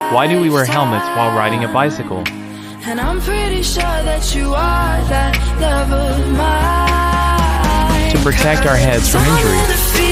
Why do we wear helmets while riding a bicycle? And I'm pretty sure that you are that love of mine. To protect our heads from injury.